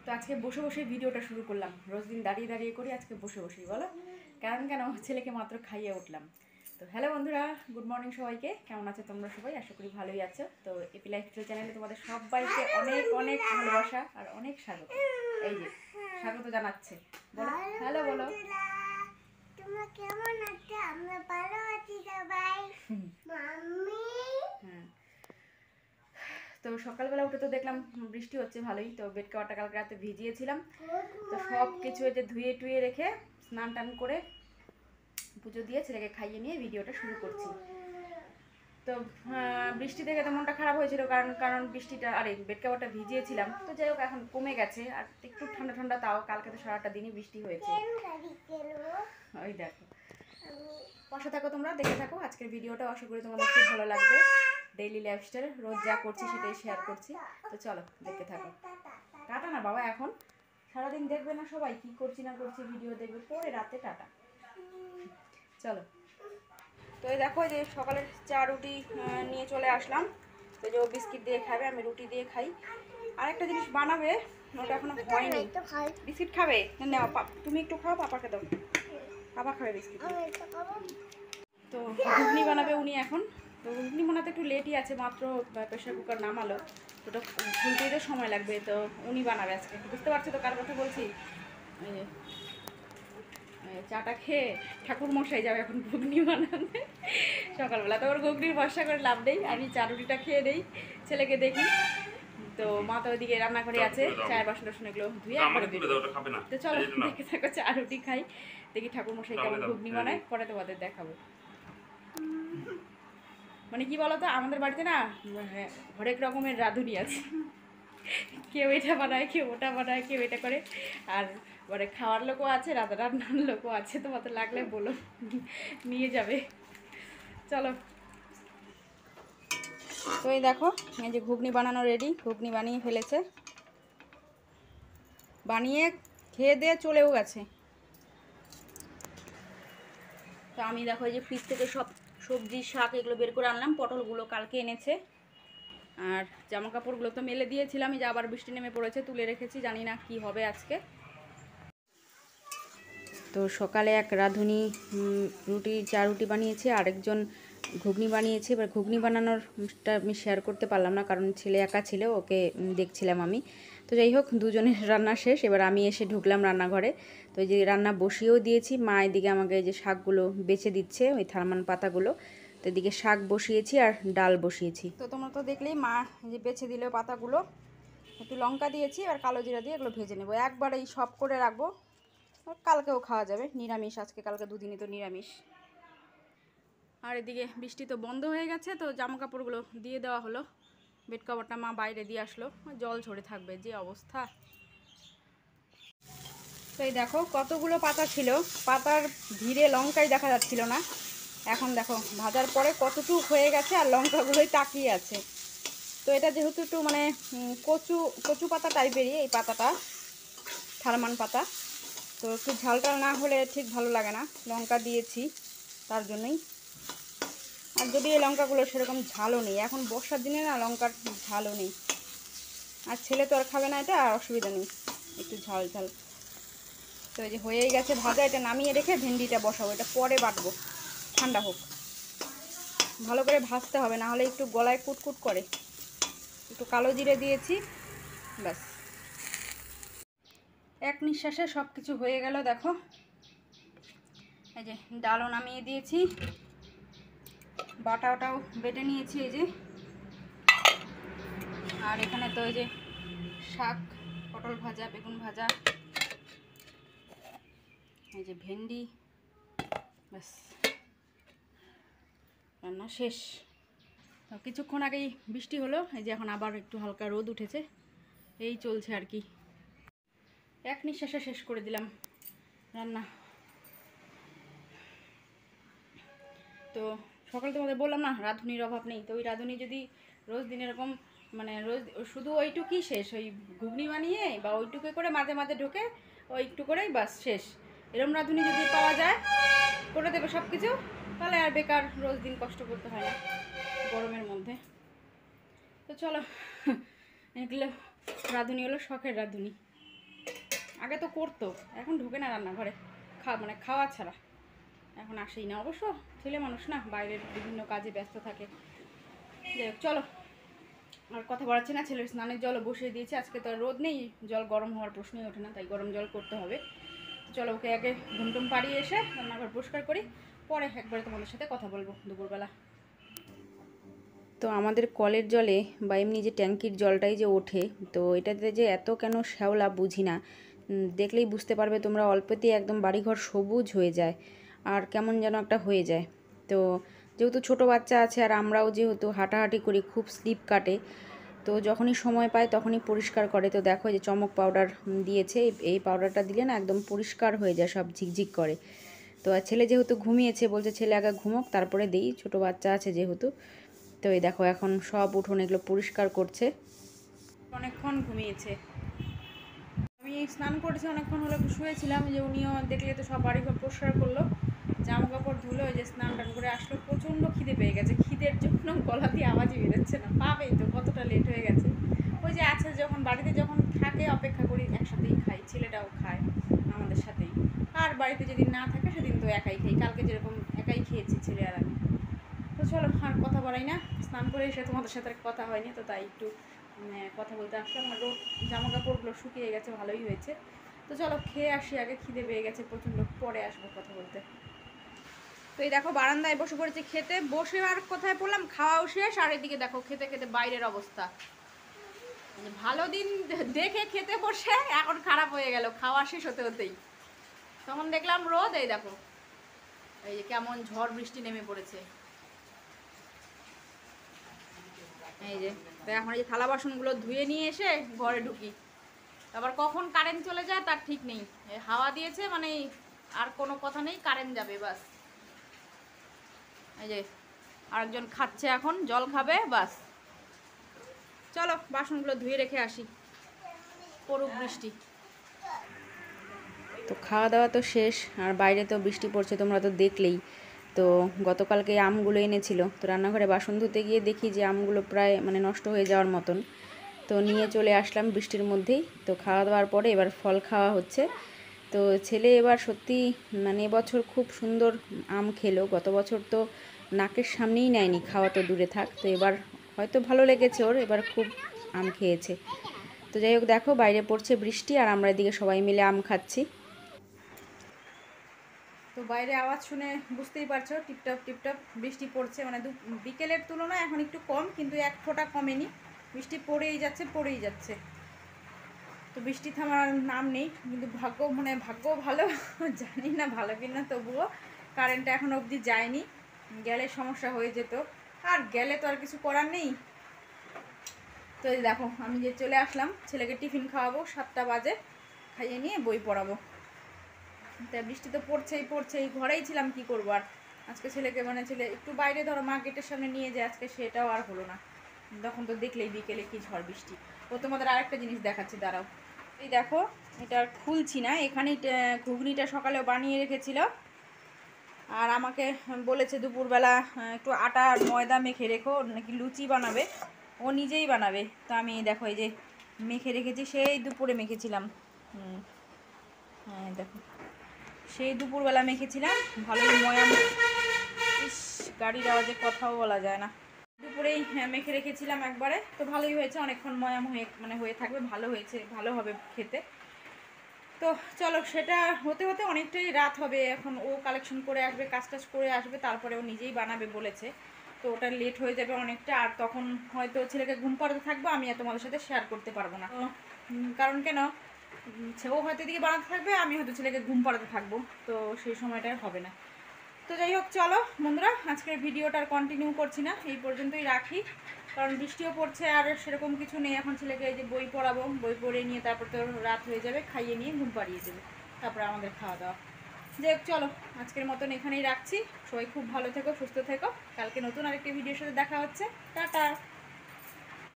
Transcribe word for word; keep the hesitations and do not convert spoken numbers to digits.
তো আজকে বসে বসে ভিডিওটা শুরু করলাম। রোজ দিন দাঁড়িয়ে দাঁড়িয়ে করি, আজকে বসে বসেই বলো কারণ কেন ছেলেকে মাত্র খাইয়ে উঠলাম। তো হ্যালো বন্ধুরা, গুড মর্নিং সবাইকে। কেমন আছো তোমরা সবাই? আশা করি ভালোই আছো। তো এপি লাইফস্টাইল চ্যানেলে তোমাদের সবাইকে অনেক অনেক ভালোবাসা আর অনেক স্বাগত। এই যে স্বাগত জানাচ্ছে, বলো হ্যালো বলো। তোমরা কেমন আছো? আমরা ভালো আছি সবাই। মাম্মি হ্যাঁ, তো সকালবেলা উঠে তো দেখলাম বৃষ্টি হচ্ছে ভালোই। তো বেড কাভারটা কালকে রাতে ভিজিয়েছিলাম, তো সব কিছু যে ধুয়ে টুয়ে রেখে স্নান টান করে পুজো দিয়ে ছেলেকে খাইয়ে নিয়ে ভিডিওটা শুরু করছি। তো বৃষ্টি দেখে তো মনটা খারাপ হয়েছিল, কারণ কারণ বৃষ্টিটা আরে বেড কাভারটা ভিজিয়েছিলাম। তো যাই হোক, এখন কমে গেছে আর একটু ঠান্ডা ঠান্ডা, তাও কালকে তো সারাটা দিনই বৃষ্টি হয়েছে। ওই দেখো, পাশে থাকো তোমরা, দেখে থাকো আজকের ভিডিওটা। আশা করি তোমাদের খুব ভালো লাগবে। ডেইলি লাইফস্টাইল, রোজ যা করছি সেটাই শেয়ার করছি। তো চলো দেখতে থাকো। টাটা না বাবা, এখন সারাদিন দেখবে না সবাই কি করছি না করছি, ভিডিও দেখবে, পরে রাতে টাটা। চলো। তো এই দেখো, যে সকালের চা রুটি নিয়ে চলে আসলাম। তো যে ও বিস্কিট দিয়ে খাবে, আমি রুটি দিয়ে খাই। আর একটা জিনিস বানাবে, ওটা এখনো হয়নি। বিস্কিট খাবে? নাও তুমি একটু খাও, পাপাকে দাও, পাপা খাবে বিস্কিট। তো ঘুগনি বানাবে উনি এখন। তো ঘুগনি বানাতে একটু লেটই আছে, মাত্র প্রেশার কুকার নামালো, তো ওটা খুলতেই তো সময় লাগবে। তো উনি বানাবে আজকে, বুঝতে পারছো তো কার কথা বলছি। চাটা খেয়ে ঠাকুর মশাই যাবে এখন ঘুগনি বানাবে সকালবেলা। তো ওর ঘুগনির ভরসা করে লাভ নেই, আমি চা রুটিটা খেয়ে দেই, ছেলেকে দেখি। তো মা তো ওইদিকে রান্নাঘরে আছে, চায়ের বাসন টাসন এগুলো ধুয়ে। তো চলো দেখে থাকো, চা রুটি খাই, দেখি ঠাকুর মশাই কেমন ঘুগনি বানায়, পরে তোমাদের দেখাবো। মানে কি বলতো, আমাদের বাড়িতে না হরেক রকমের রাঁধুনি আছে, কেউ এটা বানায়, কেউ ওটা বানায়, কেউ এটা করে। আর মানে খাওয়ার লোকও আছে, রাধা রান্নার লোকও আছে। তোমাদের লাগলে বলো, নিয়ে যাবে। চলো। তো এই দেখো, এই যে ঘুগনি বানানো রেডি, ঘুগনি বানিয়ে ফেলেছে, বানিয়ে খেয়ে দিয়ে চলেও গেছে। তো আমি দেখো এই যে ফ্রিজ থেকে সব সবজি শাক এগুলো বের করে আনলাম। পটলগুলো কালকে এনেছে, আর জামা কাপড়গুলো তো মেলে দিয়েছিলাম, এই যে আবার বৃষ্টি নেমে পড়েছে, তুলে রেখেছি, জানি না কি হবে আজকে। তো সকালে এক রাঁধুনি রুটি চা রুটি বানিয়েছে, আরেকজন ঘুগনি বানিয়েছে। এবার ঘুগনি বানানোরটা আমি শেয়ার করতে পারলাম না, কারণ ছেলে একা ছিল, ওকে দেখছিলাম আমি। তো যাই হোক, দুজনের রান্না শেষ, এবার আমি এসে ঢুকলাম রান্নাঘরে। তো এই যে রান্না বসিয়েও দিয়েছি, মা এদিকে আমাকে এই যে শাকগুলো বেছে দিচ্ছে, ওই থারমান পাতাগুলো। তো এদিকে শাক বসিয়েছি আর ডাল বসিয়েছি। তো তোমরা তো দেখলেই, মা যে বেছে দিল পাতাগুলো, একটু লঙ্কা দিয়েছি আর কালো জিরা দিয়ে এগুলো ভেজে নেবো। একবারে এই সব করে রাখবো, কালকেও খাওয়া যাবে। নিরামিষ আজকে, কালকে দুদিনই তো নিরামিষ। আর এদিকে বৃষ্টি তো বন্ধ হয়ে গেছে, তো জামা কাপড়গুলো দিয়ে দেওয়া হলো। বেড কভারটা মা বাইরে দিয়ে আসলো, জল ঝরে থাকবে, যে অবস্থা। তো এই দেখো কতগুলো পাতা ছিল, পাতার ভিড়ে লঙ্কাই দেখা যাচ্ছিল না। এখন দেখো ভাজার পরে কতটুকু হয়ে গেছে, আর লঙ্কাগুলোই তাকিয়ে আছে। তো এটা যেহেতু একটু মানে কচু কচু পাতা টাইপেরই এই পাতাটা, থারমান পাতা, তো একটু ঝাল টাল না হলে ঠিক ভালো লাগে না, লঙ্কা দিয়েছি তার জন্যই। আর যদি এই লঙ্কাগুলো সেরকম ঝালও নেই, এখন বর্ষার দিনে না লঙ্কার ঝালও নেই। আর ছেলে তো আর খাবে না এটা, আর অসুবিধা নেই, একটু ঝাল ঝাল। তো এই যে হয়েই গেছে ভাজা, এটা নামিয়ে রেখে ভেন্ডিটা বসাবো, এটা পরে বাটবো, ঠান্ডা হোক। ভালো করে ভাজতে হবে, না হলে একটু গলায় কুটকুট করে। একটু কালো জিরে দিয়েছি, ব্যাস। এক নিঃশ্বাসে সব কিছু হয়ে গেল। দেখো এই যে ডালও নামিয়ে দিয়েছি, বাটাটাও বেটে নিয়েছি এই যে। আর এখানে তো এই যে শাক, পটল ভাজা, বেগুন ভাজা, এই যে ভেন্ডি, ব্যাস রান্না শেষ। তো কিছুক্ষণ আগেই বৃষ্টি হলো, এই যে এখন আবার একটু হালকা রোদ উঠেছে, এই চলছে আর কি। এক নিঃশ্বাসে শেষ করে দিলাম রান্না। তো সকালে তোমাদের বললাম না রাঁধুনির অভাব নেই, তো ওই রাঁধুনি যদি রোজ দিন এরকম মানে রোজ শুধু ওইটুকুই শেষ, ওই ঘুগনি বানিয়ে বা ওইটুকু করে মাঝে মাঝে ঢোকে ওই একটু করেই বাস শেষ। এরকম রাঁধুনি যদি পাওয়া যায়, করে দেবে সব কিছু, তাহলে আর বেকার রোজ দিন কষ্ট করতে হয় না গরমের মধ্যে। তো চলো, এগুলো রাঁধুনি হলো শখের রাঁধুনি। আগে তো করতো, এখন ঢোকে না রান্নাঘরে, খাওয়া মানে খাওয়া ছাড়া এখন আসেই না। অবশ্য ছেলে মানুষ না, বাইরের বিভিন্ন কাজে ব্যস্ত থাকে। যাই হোক চলো, আর কথা বাড়াচ্ছি না। ছেলের স্নানের জলও বসিয়ে দিয়েছে, আজকে তো আর রোদ নেই, জল গরম হওয়ার প্রশ্নই ওঠে না, তাই গরম জল করতে হবে। চলো ওকে আগে ঘুমটুম পাড়িয়ে এসে রান্নাঘর পরিষ্কার করি, পরে একবারে তোমাদের সাথে কথা বলবো দুপুরবেলা। তো আমাদের কলের জলে বা এমনি যে ট্যাঙ্কির জলটাই যে ওঠে, তো এটাতে যে এত কেন শ্যাওলা বুঝি না। দেখলেই বুঝতে পারবে তোমরা, অল্পতেই একদম বাড়িঘর সবুজ হয়ে যায় আর কেমন যেন একটা হয়ে যায়। তো যেহেতু ছোটো বাচ্চা আছে আর আমরাও যেহেতু হাঁটাহাঁটি করি, খুব স্লিপ কাটে, তো যখনই সময় পায় তখনই পরিষ্কার করে। তো দেখো যে চমক পাউডার দিয়েছে, এই পাউডারটা দিলে না একদম পরিষ্কার হয়ে যায়, সব ঝিকঝিক করে। তো আর ছেলে যেহেতু ঘুমিয়েছে, বলছে ছেলে আগে ঘুমোক তারপরে দিই, ছোটো বাচ্চা আছে যেহেতু। তো এই দেখো এখন সব উঠোন এগুলো পরিষ্কার করছে, অনেকক্ষণ ঘুমিয়েছে। আমি স্নান করেছি অনেকক্ষণ হলো, শুয়েছিলাম, যে উনিও দেখলে তো সব বাড়িঘর পরিষ্কার করলো, জামা কাপড় ধুলো, ওই যে স্নান টান করে আসলো। প্রচণ্ড খিদে পেয়ে গেছে, খিদের জন্য গলা দিয়ে আওয়াজই বেরোচ্ছে না, পাবেই তো কতটা লেট হয়ে গেছে। ওই যে আছে যখন বাড়িতে যখন থাকে অপেক্ষা করি, একসাথেই খাই, ছেলেটাও খায় আমাদের সাথেই। আর বাড়িতে যেদিন না থাকে সেদিন তো একাই খাই, কালকে যেরকম একাই খেয়েছি ছেলে আর আমি। তো চলো আর কথা বলাই না, স্নান করে এসে তোমাদের সাথে কথা হয়নি, তো তাই একটু কথা বলতে আসলাম। আর রোদ জামা কাপড়গুলো শুকিয়ে গেছে, ভালোই হয়েছে। তো চলো খেয়ে আসি আগে, খিদে পেয়ে গেছে প্রচণ্ড, পরে আসবো কথা বলতে। তো এই দেখো বারান্দায় বসে পড়েছি খেতে, বসে আর কোথায় পড়লাম, খাওয়াও শেষ, আর এদিকে দেখো খেতে খেতে বাইরের অবস্থা। ভালো দিন দেখে খেতে বসে এখন খারাপ হয়ে গেল খাওয়া শেষ হতে হতেই। তখন দেখলাম রোদ, এই দেখো এই যে কেমন ঝড় বৃষ্টি নেমে পড়েছে। এই যে তো এখন এই থালা বাসনগুলো ধুয়ে নিয়ে এসে ঘরে ঢুকি, আবার কখন কারেন্ট চলে যায় তার ঠিক নেই। হাওয়া দিয়েছে মানে আর কোনো কথা নেই, কারেন্ট যাবে বাস। এই যে আরেকজন খাচ্ছে, এখন জল খাবে বাস। চলো বাসনগুলো ধুয়ে রেখে আসি, পড়ুক বৃষ্টি। তো খাওয়া দাওয়া তো শেষ, আর বাইরে তো বৃষ্টি পড়ছে তোমরা তো দেখলেই। তো গতকালকে আমগুলো এনেছিল, তো রান্নাঘরে বাসন ধুতে গিয়ে দেখি যে আমগুলো প্রায় মানে নষ্ট হয়ে যাওয়ার মতন। তো নিয়ে চলে আসলাম বৃষ্টির মধ্যেই। তো খাওয়া দাওয়ার পরে এবার ফল খাওয়া হচ্ছে। তো ছেলে এবার সত্যি মানে এবছর খুব সুন্দর আম খেলো, গত বছর তো নাকের সামনেই নেয়নি, খাওয়া তো দূরে থাক। তো এবার হয়তো ভালো লেগেছে ওর, এবার খুব আম খেয়েছে। তো যাই হোক দেখো বাইরে পড়ছে বৃষ্টি, আর আমরা এদিকে সবাই মিলে আম খাচ্ছি। তো বাইরে আওয়াজ শুনে বুঝতেই পারছো, টিপটপ টিপটপ বৃষ্টি পড়ছে, মানে দু বিকেলের তুলনায় এখন একটু কম, কিন্তু এক ফোঁটা কমেনি, বৃষ্টি পড়েই যাচ্ছে পড়েই যাচ্ছে। তো বৃষ্টি থামার নাম নেই, কিন্তু ভাগ্য মানে ভাগ্য ভালো জানি না ভালো কিনা, তবুও কারেন্টটা এখন অবধি যায়নি, গেলে সমস্যা হয়ে যেত, আর গেলে তো আর কিছু করার নেই। তো এই দেখো আমি যে চলে আসলাম, ছেলেকে টিফিন খাওয়াবো, সাতটা বাজে, খাইয়ে নিয়ে বই পড়াবো। তা বৃষ্টি তো পড়ছেই পড়ছেই, ঘরেই ছিলাম, কি করবো আর। আজকে ছেলেকে মানে ছেলে একটু বাইরে ধরো মা গেটের সামনে নিয়ে যায়, আজকে সেটাও আর হলো না। তখন তো দেখলেই বিকেলে কি ঝড় বৃষ্টি। ও তোমাদের আরেকটা জিনিস দেখাচ্ছি, দাঁড়াও। এই দেখো এটা আর খুলছি না, এখানেই ঘুগনিটা সকালেও বানিয়ে রেখেছিল, আর আমাকে বলেছে দুপুরবেলা একটু আটা আর ময়দা মেখে রেখো, নাকি লুচি বানাবে, ও নিজেই বানাবে। তো আমি দেখো এই যে মেখে রেখেছি, সেই দুপুরে মেখেছিলাম। হুম হ্যাঁ দেখো সেই দুপুরবেলা মেখেছিলাম, ভালোই ময়াম। ইস, গাড়ির আওয়াজে কথাও বলা যায় না। দুপুরেই হ্যাঁ মেখে রেখেছিলাম একবারে, তো ভালোই হয়েছে, অনেকক্ষণ ময়াম হয়ে মানে হয়ে থাকবে, ভালো হয়েছে, ভালো হবে খেতে। তো চলো সেটা হতে হতে অনেকটাই রাত হবে, এখন ও কালেকশন করে আসবে, কাজ টাজ করে আসবে, তারপরে ও নিজেই বানাবে বলেছে। তো ওটা লেট হয়ে যাবে অনেকটা, আর তখন হয়তো ছেলেকে ঘুম পাড়াতে থাকবো, আমি আর তোমাদের সাথে শেয়ার করতে পারবো না। কারণ কেন, ও হয়তো এদিকে বানাতে থাকবে, আমি হয়তো ছেলেকে ঘুম পাড়াতে থাকবো, তো সেই সময়টা হবে না। তো যাই হোক চলো বন্ধুরা, আজকের ভিডিওটা আর কন্টিনিউ করছি না, এই পর্যন্তই রাখি, কারণ বৃষ্টিও পড়ছে আর সেরকম কিছু নেই। এখন ছেলেকে এই যে বই পড়াবো, বই পড়ে নিয়ে তারপর তো রাত হয়ে যাবে, খাইয়ে নিয়ে ঘুম পাড়িয়ে দেবে, তারপরে আমাদের খাওয়া দাওয়া। যাই হোক চলো আজকের মতন এখানেই রাখছি, সবাই খুব ভালো থেকো, সুস্থ থেকো, কালকে নতুন আরেকটি ভিডিওর সাথে দেখা হচ্ছে, টাটা।